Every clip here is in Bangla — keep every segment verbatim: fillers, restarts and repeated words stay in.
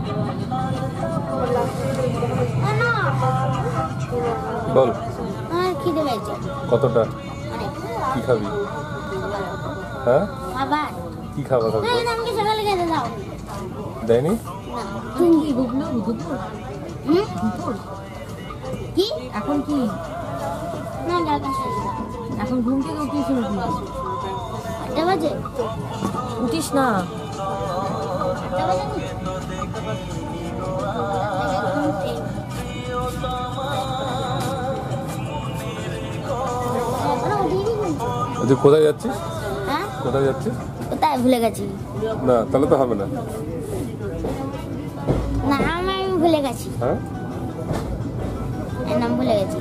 বল আমার খিদে পেয়েছে কতটা কি খাবি হ্যাঁ খাবার কি খাবার খাবি না আমাকে সকালে খেতে দাও দেয়নি না তুমি কি দুপুর দুপুর হুম দুপুর কি এখন কি না ডাকা শেষ এখন ঘুম থেকে উঠিস উঠবি আটটা বাজে উঠিস না আটটা বাজে কি? এখনো উঠিনি কিন্তু। তুই কোথায় যাচ্ছিস হ্যাঁ কোথায় যাচ্ছিস কোথায় ভুলে গেছি না তাহলে তো হবে না না আমি ভুলে গেছি হ্যাঁ এর নাম ভুলে গেছি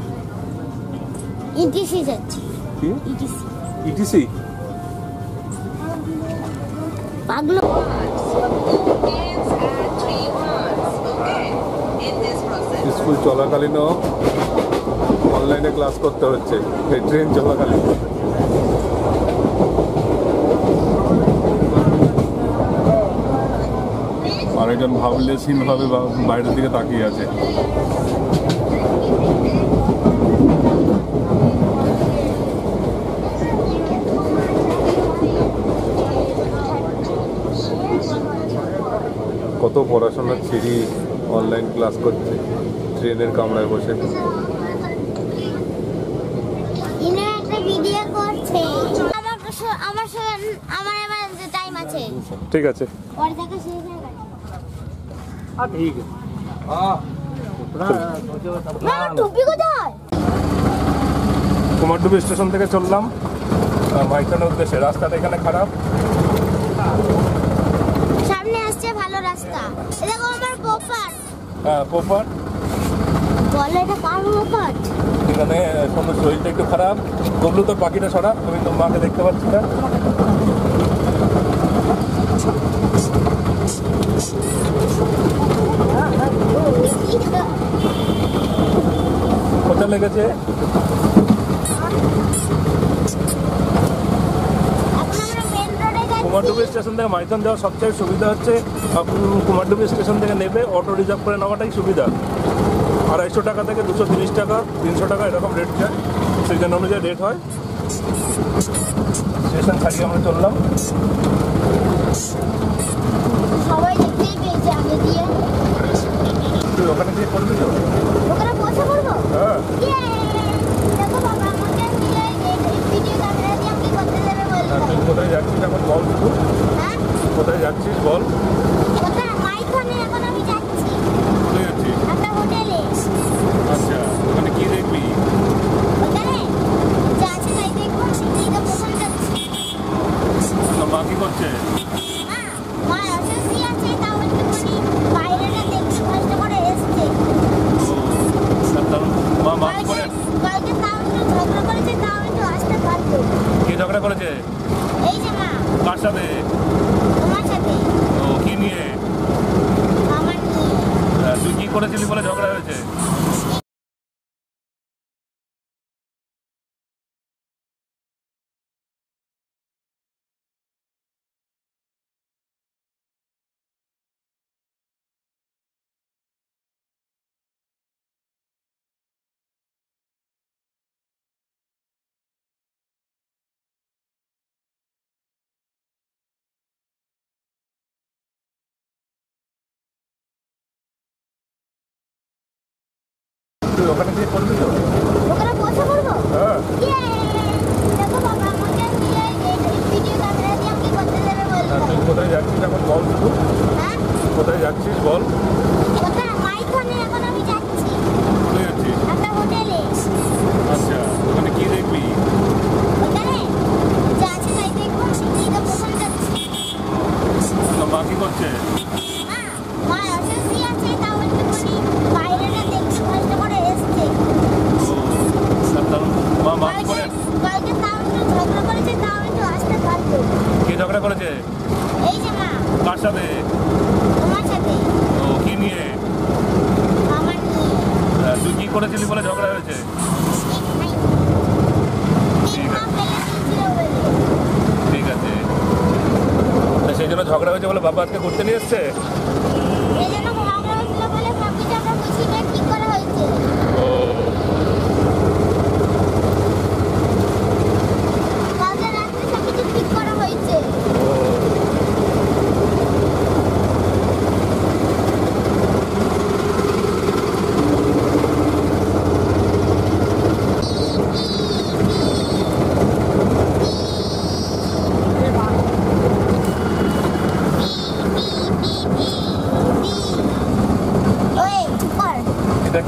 ইটিসি যাচ্ছি কি ইটিসি ইটিসি পাগলো স্কুল চলাকালীনও অনলাইনে ক্লাস করতে হচ্ছে এই ট্রেন চলাকালীন আরেকজন ভাবলেশহীন ভাবে বাইরের দিকে তাকিয়ে আছে কত পড়াশোনার ছেড়ে অনলাইন ক্লাস করছে ট্রেনের কামরায় বসে ইনা একটা ভিডিও করছে আমার কাছে- আমার সঙ্গে আমার এবার টাইম আছে ঠিক আছে পরে দেখা শেষ হয়ে গেছে हाँ ठीक है हाँ না টুপি কোথায় কুমারডুবি স্টেশন থেকে চললাম মাইথনের উদ্দেশ্যে রাস্তাটা এখানে খারাপ সামনে আসছে ভালো রাস্তা এ দেখো আমার পোপাট হ্যাঁ পোপার বলো এটা কার পোপাট এখানে তোমার শরীরটা একটু খারাপ গবলু তোর পাখিটা সরা তুমি তো মাকে দেখতে পাচ্ছি না কোথায় লেগেছে কুমারডুবি স্টেশন থেকে মাইথন যাওয়ার সবচেয়ে সুবিধা হচ্ছে কুমারডুবি স্টেশন থেকে নেবে অটো রিজার্ভ করে নেওয়াটাই সুবিধা আড়াইশো টাকা থেকে দুশো তিরিশ টাকা তিনশো টাকা এরকম রেট যায় সিজন অনুযায়ী রেট হয় স্টেশন ছাড়িয়ে আমরা চললাম সবাই দেখতেই পেয়েছে আগে দিয়ে তুই ওখানে দিয়ে করবি তো ওখানে পৌঁছে পড়বো হ্যাঁ দেখো বাবা আমাকে দিয়ে ভিডিও ক্যামেরা দিয়ে আমাকে করতে দেবে বললো তুই কোথায় যাচ্ছিস এখন বল শুধু হ্যাঁ কোথায় যাচ্ছিস বল কোথায় মাইথনে এখন আমি যাচ্ছি কোথায় যাচ্ছিস একটা হোটেলে আচ্ছা ওখানে কি দেখবি ওখানে যা আছে তাই দেখবো এই তো প্রথম যাচ্ছি তোর মা কি করছে মা মা অসুস্থ আছে তাও একটুখানি বাইরেটা দেখতে কষ্ট করে এসছে তোর মা মাস্ক পরে কালকে তাও একটু ঝগড়া করেছে তাও একটু আসতে পারতো কি ঝগড়া করেছে এই যে মা কার সাথে তোমার সাথে ও কি নিয়ে আমার নিয়ে হ্যাঁ, তুই কি করেছিলি বলে ঝগড়া হয়েছে তুই ওখানে দিয়ে করবি তো ওখানে পৌঁছে পড়বো হ্যাঁ দেখো বাবা আমাকে দিয়ে ভিডিও ক্যামেরা দিয়ে আমাকে করতে দেবে বললো তুই কোথায় যাচ্ছিস এখন বল শুধু হ্যাঁ কোথায় যাচ্ছিস বল কোথায় মাইথনে এখন আমি যাচ্ছি কোথায় যাচ্ছিস একটা হোটেলে আচ্ছা ওখানে কি দেখবি ওখানে যা আছে তাই দেখবো এই তো প্রথম যাচ্ছি তোর মা কি করছে মা মা অসুস্থ আছে তাও একটুখানি বাইরেটা দেখতে কষ্ট করে এসছে তোর মা মাস্ক কালকে পরে কালকে তাও একটু ঝগড়া করেছে তাও একটু আসতে পারতো কি ঝগড়া করেছে এই যে মা কার সাথে তোমার সাথে ও কি নিয়ে আমার নিয়ে হ্যাঁ, তুই কি করেছিলি বলে ঝগড়া হয়েছে ঠিক মা ফেলে দিয়েছিল বলে ঠিক আছে তা সেই জন্য ঝগড়া হয়েছে বলে বাবা আজকে ঘুরতে নিয়ে এসছে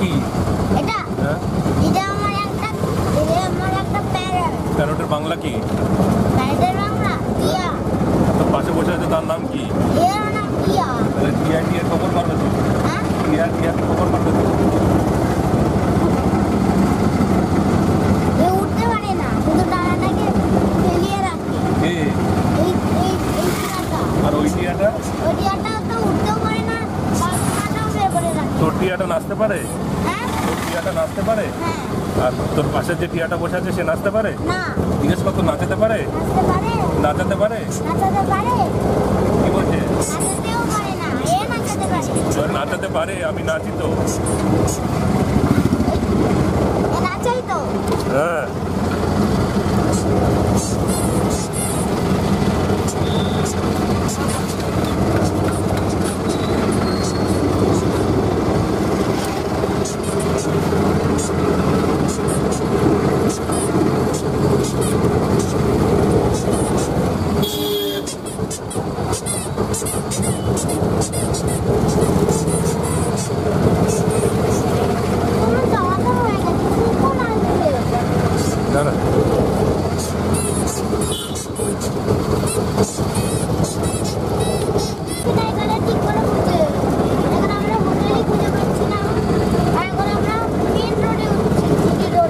কি? এটা হ্যাঁ, এটা আমার একটা এটা আমার একটা প্যারট প্যারটের বাংলা কি? প্যারটের বাংলা টিয়া তোর পাশে বসে আছে তার নাম কি? এর নাম টিয়া তাহলে টিয়া টিয়ার খবর পারবে তো? হ্যাঁ টিয়া টিয়ার খবর পারবে তো? এ উঠতে পারে না শুধু ডানাটাকে ফেলিয়ে রাখে এ, এই এই এই টিয়াটা আর ওই টিয়াটা? ওই টিয়াটা তো উঠতেও পারে না বাচ্চাটাও বের করে রাখে তোর টিয়াটা নাচতে পারে? হ্যাঁ তোর টিয়াটা নাচতে পারে? হ্যাঁ আর তোর পাশে যে টিয়াটা বসে আছে সে নাচতে পারে? না জিজ্ঞেস কর তো নাচাতে পারে? নাচতে পারে নাচাতে পারে? নাচাতে পারে কি বলছে? নাচাতেও পারে না এ নাচাতে পারে তোর নাচাতে পারে, আমি নাচি তো। এ নাচাই তো হ্যাঁ, তোমার জামাটা হয়ে গেছে খুব নাচবে দাঁড়া। সেটা এখানে ঠিক করে বুঝে এখন আমরা হোটেলে খুঁজে পাচ্ছি না আর এখন আমরা মেন রোডে উঠছি সিটি রোড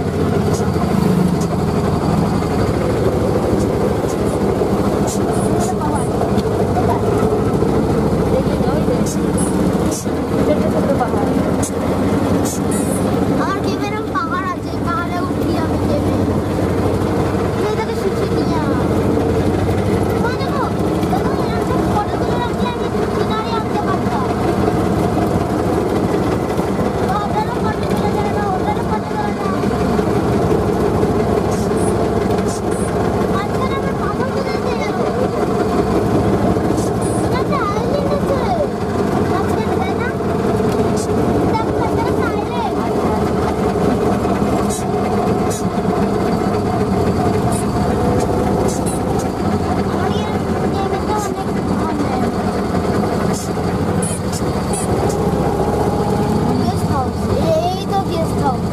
আমার কেমন এরকম পাহাড় আছে পাহাড়ে উঠি আমি কেমন এটাকে শিখে নিয়ে মা দেখো দেখো এরকম ফটো তুলে রাখলে আমি কিনারে আনতে পারতাম ওটারও ফটো তুলে দেবে না ওটারও ফটো তুলে না মাঝখানে আমার পাথর তুলে দিয়ে যাবো এটা একটা আইল্যান্ড আছে মাঝখানে তাই না দেখো মাঝখানে একটা আইল্যান্ড আমার এর গেমটা অনেক ভালো গেস্ট হাউস এই তো guest house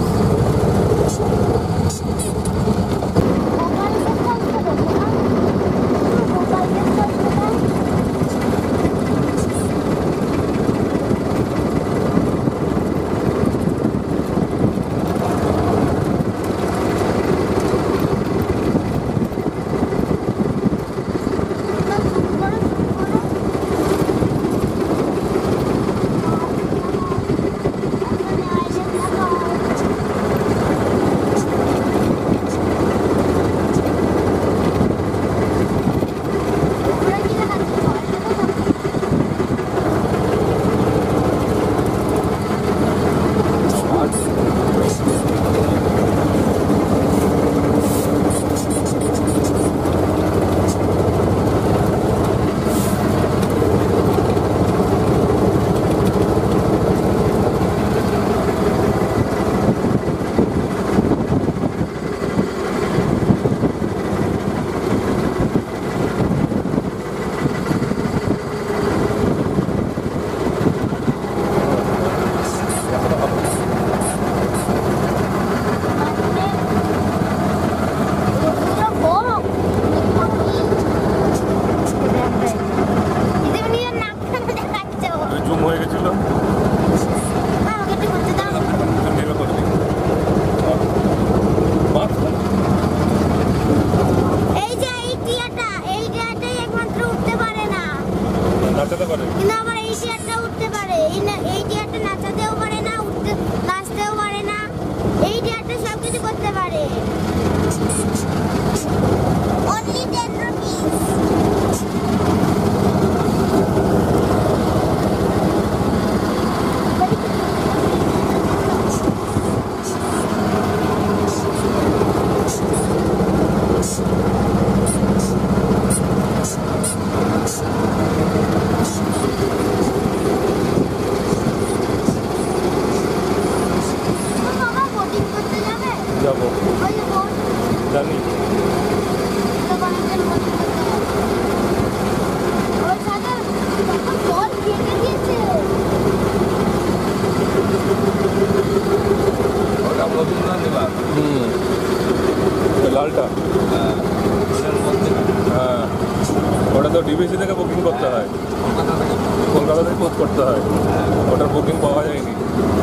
mobile guest house তো দেখো না মোবাইল গেস্ট হাউস কোথায় জুম হয়ে গেছিল, নেমে করে দিই। বাস, এই যে এই টিয়াটা এই টিয়াটাই একমাত্র উঠতে পারে না নাচাতে পারে? কিন্তু আমার এই টিয়ারটা উঠতে পারে এই না- এই টিয়ারটা নাচাতেও পারে না উঠতে নাচতেও পারে না এই টিয়ারটা সব কিছু করতে পারে অনলি টেন রুপিস বাবা বোটিং করতে আগে খোঁজ করতে হয়, ওটার বুকিং পাওয়া যায়নি।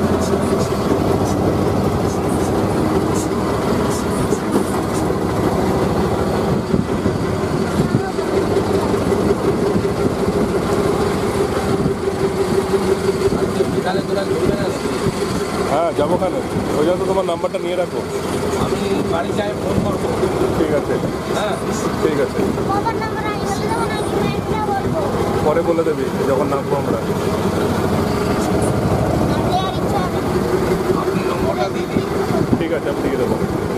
বিকালে তোরা ঘুরবে না? হ্যাঁ যাবো কেন, ওই জন্য তো তোমার নাম্বারটা নিয়ে রাখো। আমি বাড়ি যাই ফোন করবো। ঠিক আছে, হ্যাঁ ঠিক আছে, বাবার নাম্বার আমি বলে দেবো নাকি ফ্রেন্ডরা বলবো? পরে বলে দেবি যখন নামবো আমরা। নামলে আর ইচ্ছা হবে না। আপনি নম্বরটা দিয়ে দিন। ঠিক আছে, আমি দিয়ে দেবো।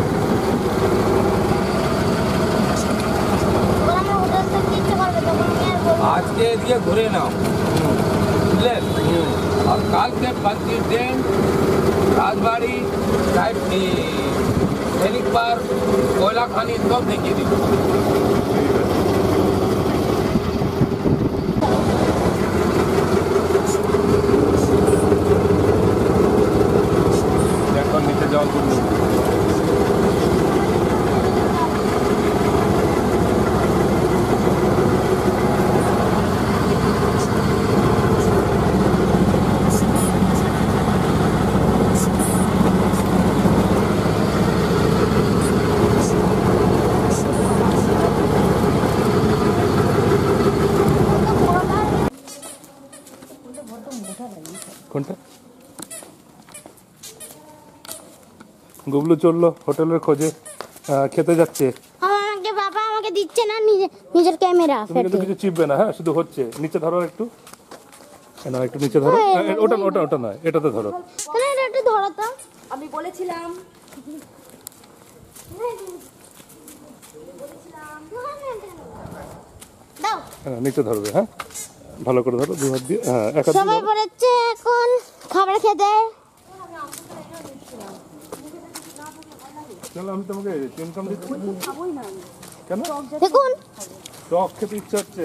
ওরা আমার হোটেল থেকে ইচ্ছে করবে তখন আমি আর বলবো না। আজকে দিয়ে ঘুরে নাও, বুঝলেন? আর কালকে পাঁচটির ট্রেন রাজবাড়ি সাহেব সৈনিক পার্ক কয়লাখানি সব দেখিয়ে দিন। এখন নিচে যাওয়া করবো। কোনটা? গুবলু চললো হোটেলের খোঁজে, আহ, খেতে যাচ্ছে। আমাকে বাবা আমাকে দিচ্ছে না নিজে নিজের ক্যামেরা তুমি কিন্তু কিছু চিপবে না, হ্যাঁ শুধু হচ্ছে। নিচে ধরো একটু, না একটু নিচে ধরো। হ্যাঁ, ওটা ওটা ওটা নয়, এটাতে ধরো। তাহলে এটা একটু ধরো তো। আমি বলেছিলাম দাও। হ্যাঁ নিচে ধরবে, হ্যাঁ ভালো করে ধরো, দু হাত দিয়ে, হ্যাঁ এক হাত দিয়ে সবাই ধরো। পড়েছে এখন খাবার খেতে। চলো আমি তোমাকে ইনকাম দিচ্ছি। কেন? দেখুন টক খেতে ইচ্ছা হচ্ছে।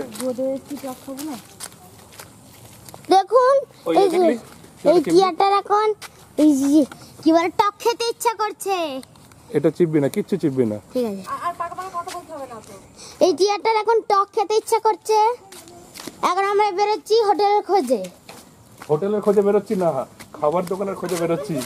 দেখুন ওই এই যে দেখলি? এই টিয়াটার এখন এই যে কি বলে টক খেতে ইচ্ছা করছে। এটা চিপবি না, কিচ্ছু চিপবি না। ঠিক আছে। এই টিয়াটার এখন টক খেতে ইচ্ছা করছে। এখন আমরা বেরোচ্ছি হোটেলের খোঁজে। হোটেলের খোঁজে বেরোচ্ছি না, খাবার দোকানের খোঁজে বেরোচ্ছি।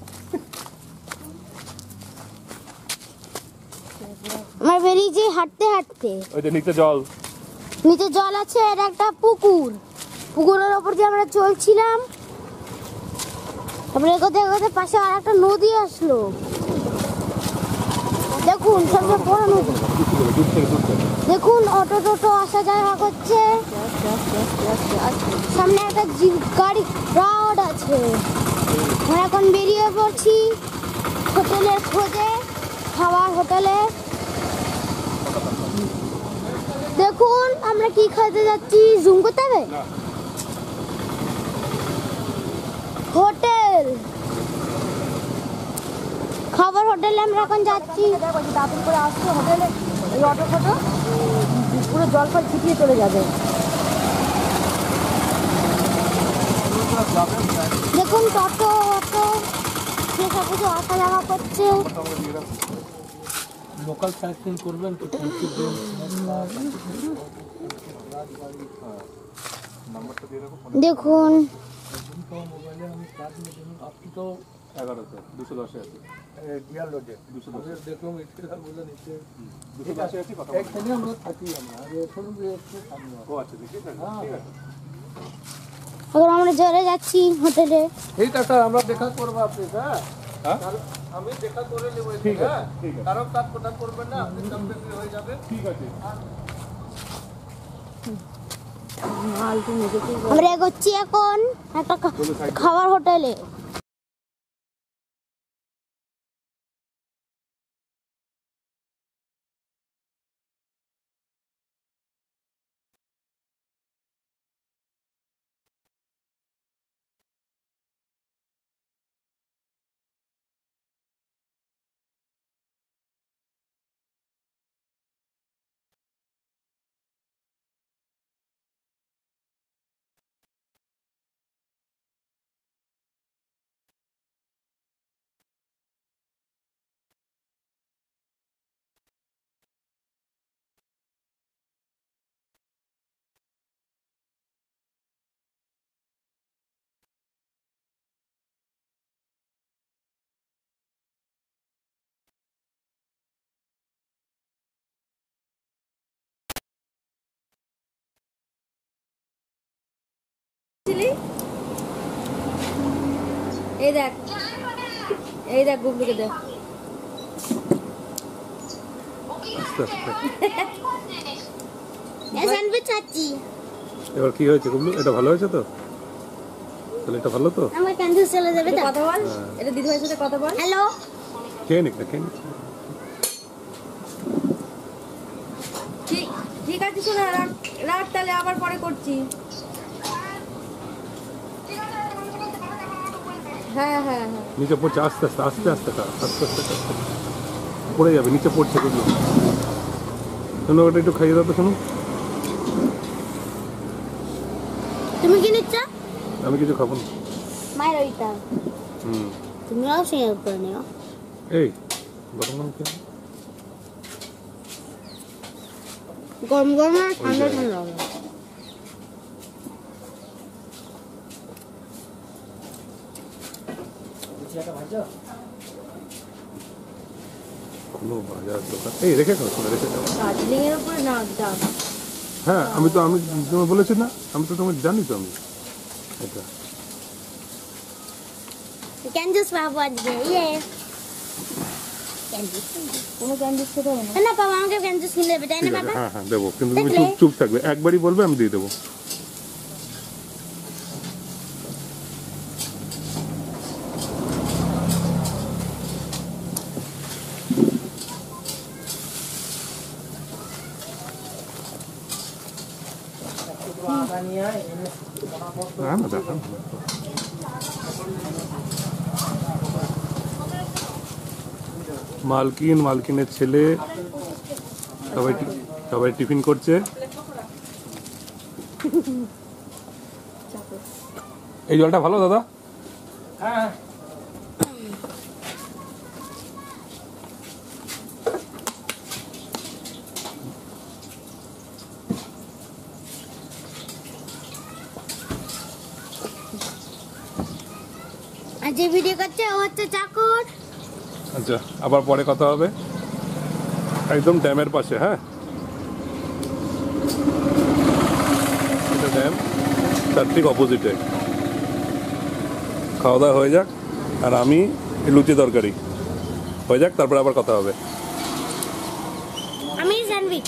আমরা বেরিয়েছি হাঁটতে হাঁটতে। ওই যে নিচে জল। নিচে জল আছে, আর একটা পুকুর। পুকুরের ওপর দিয়ে আমরা চলছিলাম। তারপরে এগোতে এগোতে পাশে আর একটা নদী আসলো। দেখুন সবচেয়ে বড় নদী। দূর থেকে দূর থেকে দেখুন অটো টোটো আসা যাওয়া করছে। সামনে একটা জিপ গাড়ি রাউড আছে। আমরা এখন বেরিয়ে পড়ছি হোটেলের খোঁজে, খাওয়ার হোটেলে। দেখুন আমরা কি খেতে যাচ্ছি, জুম করতে হবে। না। হোটেল, খাবার হোটেলে আমরা এখন যাচ্ছি। তাড়াতাড়ি করে আসছে হোটেলে, এই অটো ফটো পুরো জল ফল ছিটিয়ে চলে যাবে। দেখুন টোটো অটো সব কিছু আসা যাওয়া করছে। লোকাল সাইট সিন করবেন তো দেখুন মোবাইলে আমি কার্ড में दूँ आपकी तो এগারোতে দুশো দশে আছে। ডিয়ার লোডে দুশো দশে দেখুন इसके बोला नीचे দুশো দশে আছে কথা एक दिन हम लोग থাকি আমরা আর শুনুন যে একটু সামনে ও আচ্ছা দেখি ঠিক আছে। এখন আমরা চলে যাচ্ছি হোটেলে। ঠিক আছে আমরা দেখা করব আপনি হ্যাঁ হ্যাঁ আমি দেখা করে নেব ঠিক আছে, ঠিক আছে। কারণ কাজ প্রদান করবেন না আপনি কমপ্লিট হয়ে যাবে ঠিক আছে। আমরা এগোচ্ছি এখন একটা খা- খাবার হোটেলে। বলেছিলি? এই দেখ, এই দেখ গুবলুকে দেখ। স্যান্ডউইচ চাচ্ছি। এবার কি হয়েছে গুবলু? এটা ভালো হয়েছে তো? তাহলে এটা ভালো তো? আমার ক্যান্ডেল চলে যাবে তো। কথা বল, এটা দিদিভাইয়ের সাথে কথা বল। হ্যালো, খেয়ে নিক না, খেয়ে নিক। ঠিক ঠিক আছে, শোনা রাখ রাখ, তাহলে আবার পরে করছি। হ্যাঁ হ্যাঁ হ্যাঁ, নিচে পড়ছে আস্তে আস্তে আস্তে আস্তে খা, আস্তে আস্তে খা। পড়ে যাবে, নিচে পড়ছে গুবলু। শোনো, ওটা একটু খাইয়ে দাও তো শোনো। তুমি কি নিচ্ছ? আমি কিছু খাবো না। মায়ের ওইটা হুম, তুমিও শেয়ার করে নিও। এই গরম গরম খেয়ে নাও। গরম গরম আর ঠান্ডা ঠান্ডা হবে। কোনো বাজার দোকান এই রেখে খাও, শোনো রেখে খাও। দার্জিলিং এর উপরে না ডাব। হ্যাঁ, আমি তো আমি তোমায় বলেছি না, আমি তো তোমায় জানি তো আমি এটা। ক্যান্ডেলস পাবো আজকে, ইয়ে ক্যান্ডেলস। কোনো ক্যান্ডিস খেতে হবে না। না বাবা, আমাকে ক্যান্ডেলস কিনে দেবে তাই না ঠিক আছে, বাবা? হ্যাঁ হ্যাঁ দেবো, কিন্তু তুমি দেখলে? চুপ চুপ থাকবে। একবারই বলবে, আমি দিয়ে দেবো। না না দেখা মালকিন, মালকিনের ছেলে সবাই টি- সবাই টিফিন করছে। এই জলটা ভালো দাদা? হ্যাঁ আর যে ভিডিও করছে ও হচ্ছে চাকর। আচ্ছা, আবার পরে কথা হবে। একদম ড্যামের পাশে, হ্যাঁ এটা ড্যাম, তার ঠিক অপোজিটে। খাওয়া দাওয়া হয়ে যাক, আর আমি লুচি তরকারি হয়ে যাক, তারপরে আবার কথা হবে। আমি স্যান্ডউইচ।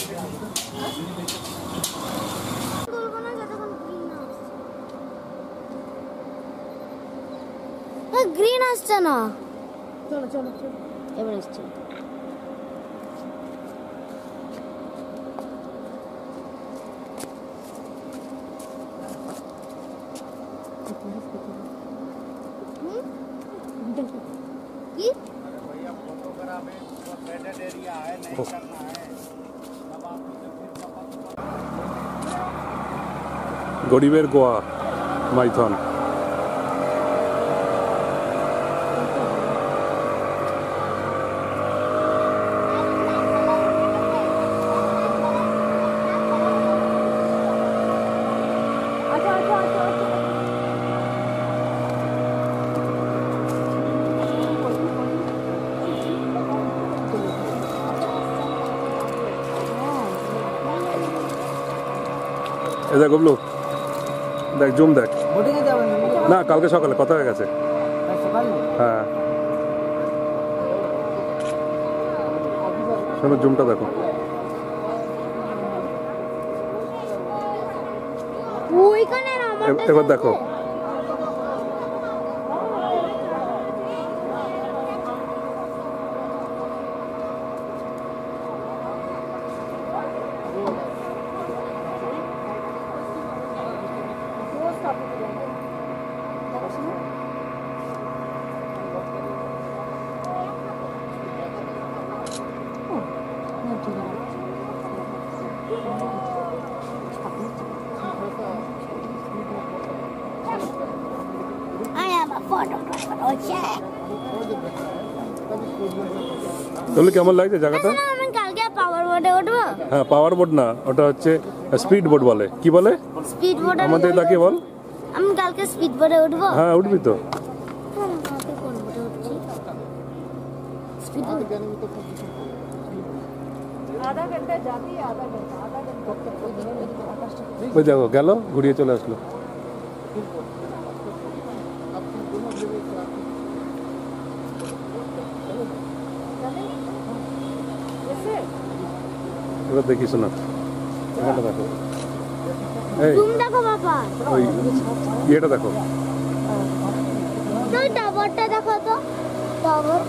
গ্রিন আসছে না। চলো চলো চলো। এবার আসছে। কি? গরিবের গোয়া মাইথন। আচ্ছা আচ্ছা আচ্ছা আচ্ছা। এ দেখ গুবলু, দেখ জুম দেখ। বোটিং এ যাবেন না, কালকে সকালে কথা হয়ে গেছে। সকালে হ্যাঁ, শোনো জুমটা দেখো। ওইখানে না আমার এ- এবার দেখো। I am a photographer. Okay. তাহলে কেমন লাগছে জায়গাটা? না, আমি কালকে পাওয়ার বোর্ডে উঠবো। হ্যাঁ, পাওয়ার বোট না, ওটা হচ্ছে স্পিড বোট বলে। কি বলে স্পিড বোর্ডে আমাদের তাকিয়ে বল। আমি কালকে স্পিড বোর্ডে উঠবো। হ্যাঁ, উঠবি তো। হ্যাঁ, কালকে কোন বোর্ডে উঠছি? Speed board. আধা ঘন্টা যাবি, আধা ঘন্টা আধা ঘন্টা ওই দেখো গেল, ঘুরিয়ে চলে আসলো। এবার দেখিস না, এখানটা দেখো, এই তুমি দেখো বাবা, ওই ইয়েটা দেখো, তুই টাওয়ারটা দেখো তো, টাওয়ার।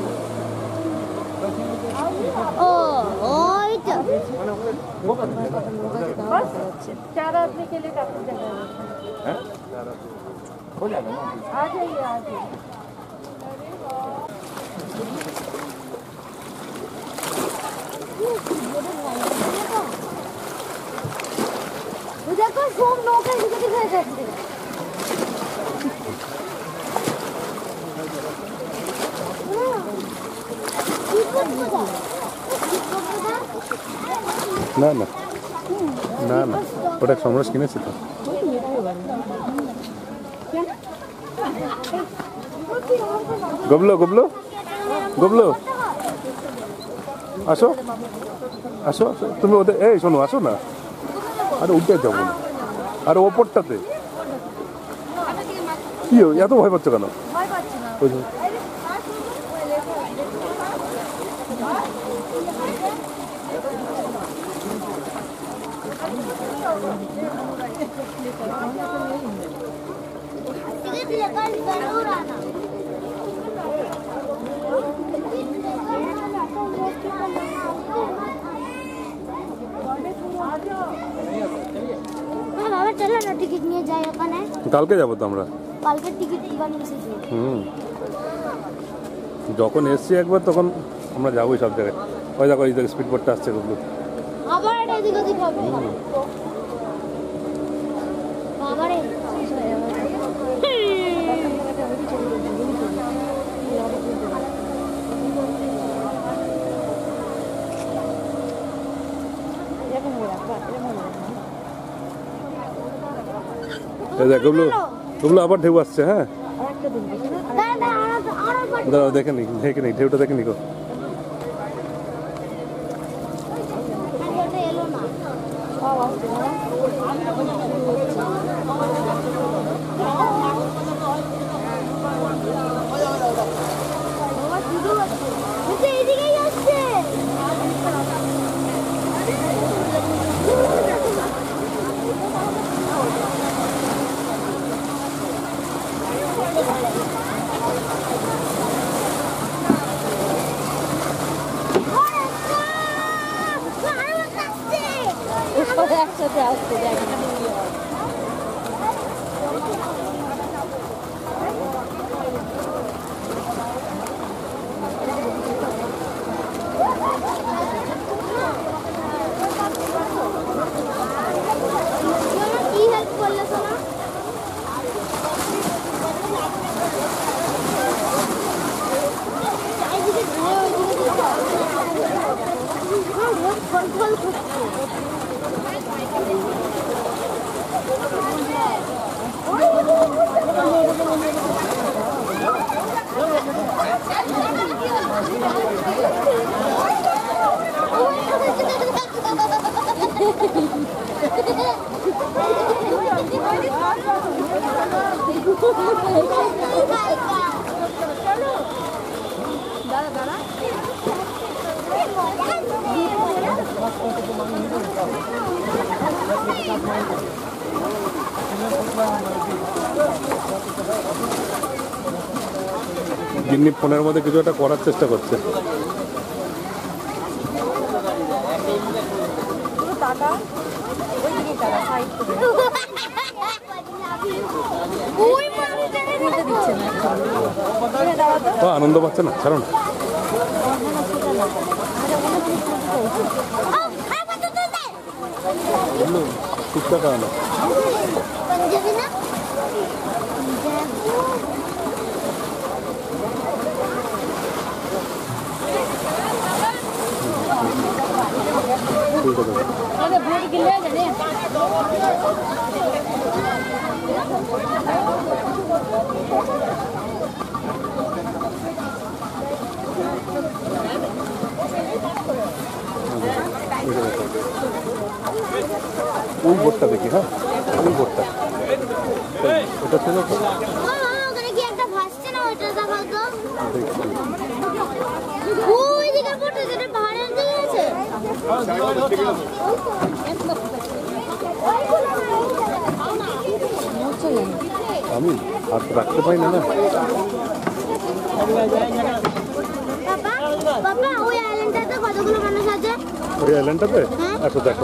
ও ওইটা चार आदमी के लिए काफी जगह है। হ্যাঁ आ जाइए आ जाइए। দেখো সব নৌকা দিকে দিকে যাচ্ছে। না না না না, ওটা সমরস কিনেছি তো। গবলো গবলো গবলো, আসো আসো আসো, তুমি ওদের, এই শোনো আসো না, আরে উঠে যাবো না, আরে ওপরটাতে কি এত ভয় পাচ্ছ কেন? ওই যে বাবা চলো না টিকিট নিয়ে যাই ওখানে। কালকে যাবো তো আমরা। কালকে টিকিট বানিয়েছি। হুম, যখন এসছি একবার তখন আমরা যাবোই সব জায়গায়। ওই দেখো এই দেখো স্পিড বোটটা আসছে গুলো, আবার এদিক ওদিক হবে। বাবারে এই দেখ গুলো গুলো আবার ঢেউ আসছে। হ্যাঁ না না আরো আরো দাঁড়াও, দেখে নি দেখে নি ঢেউটা দেখে নি গো। বাড়তে এলো না। বাবা শুধু আসছে, এইদিকেই আসছে। একসাথে আসতে যায়। কি হেল্প করলে সোনা? চারিদিকে ঘুরে ওইদিকে ফল ফল করছে। দাঁড়া দাঁড়া যিনি ফোনের মধ্যে কিছু একটা করার চেষ্টা করছে। টাকা ওই দিকে টাকা সাইড ওই মানুষটা করে দিচ্ছে না দাঁড়া তো ও আনন্দ পাচ্ছে না, ছাড়ো না। টুকটাক আনো। पंजाबी ना ঠিক আছে अरे भूल गिले जाने ওই বোর্ডটা দেখি। হ্যাঁ ওই বোর্ডটা এটা ছিল তো? ও মামা, ওখানে কি একটা ভাসছে না, ওইটা দেখাও তো। ওইদিকে পড়তে যেটা পাহাড়ের দিকে আছে। আমি হাত রাখতে পারি না না। বাবা, বাবা, ওই আইল্যান্ডটাতে কতগুলো মানুষ আছে? ওই আইল্যান্ডটাতে হ্যাঁ। আচ্ছা দেখো।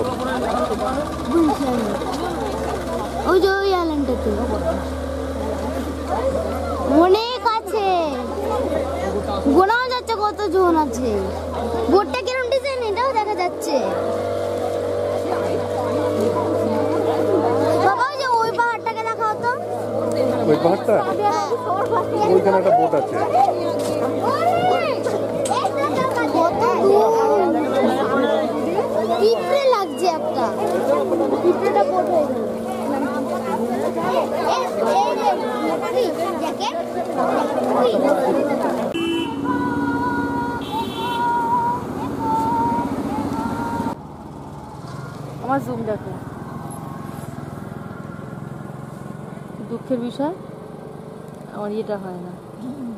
ওই যে ওই আইল্যান্ডটাতে অনেক আছে, গোনাও যাচ্ছে কত জন আছে। বোটটা কিরম ডিজাইন এটাও দেখা যাচ্ছে। বাবা, ওই যে ওই পাহাড়টাকে দেখাও তো। ওই পাহাড়টা ওইখানে একটা বোট আছে। পিঁপড়ে লাগছে একটা, পিঁপড়েটা বোট হয়ে গেল। জ্যাকেট আমার জুম দেখো, দুঃখের বিষয় আমার ইয়েটা হয় না।